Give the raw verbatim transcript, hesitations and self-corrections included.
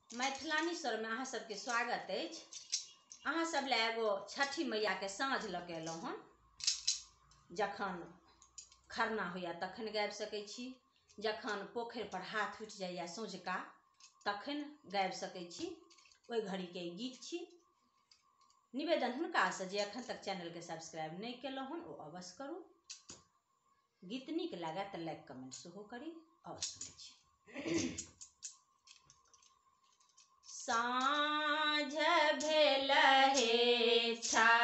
मैथिलानी स्वर में अहाँ सबके स्वागत अछि। अहाँ सब ले एगो छठी मैया के साँझ लऽ के एलहुँ हन। जखन खरना होइया तखन गाबि सकै छी, जखन पोखरि पर हाथ उठि जाइया सँझुका तखन गाबि सकै छी, ओहि घड़ी के गीत छी। निवेदन हुनका से जे अखन तक चैनल के सब्सक्राइब नहीं केलहुँ हन ओ अवश्य करू। गीत नीक लगे तो लाइक कमेंट सेहो करी। और सुनै छी। साँझ भेल हे छा